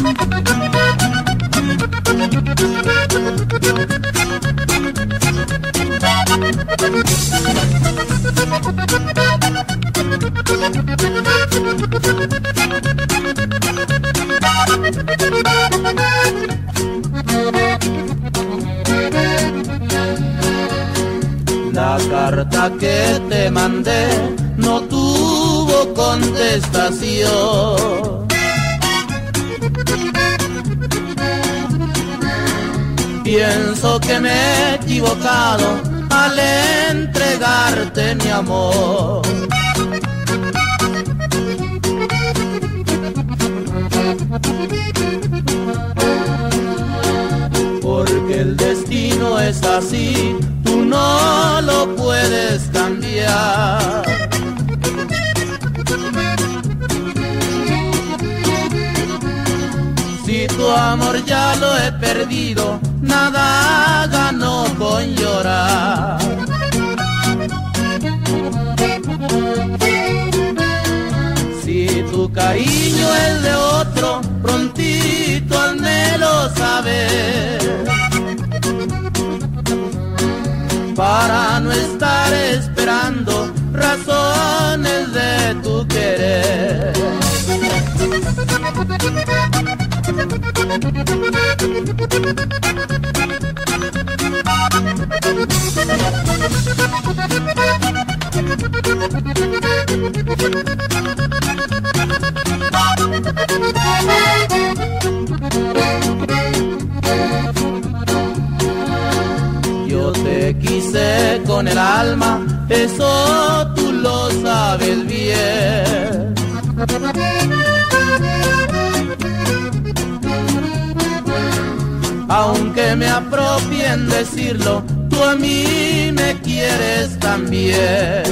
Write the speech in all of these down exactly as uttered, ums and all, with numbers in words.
La carta que te mandé no tuvo contestación. Pienso que me he equivocado al entregarte mi amor. Porque el destino es así, tú no lo puedes cambiar. Si tu amor ya lo he perdido, nada ganó con llorar. Si tu cariño es de otro, prontito házmelo saber, para no estar esperando razones de tu querer. Yo te quise con el alma, eso tú lo sabes bien. Aunque me apropie en decirlo, tú a mí me quieres también.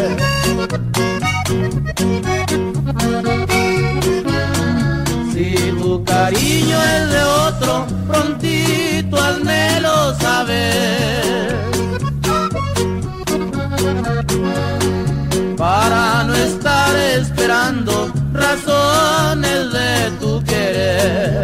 Si tu cariño es de otro, prontito házmelo saber, para no estar esperando razones de tu querer.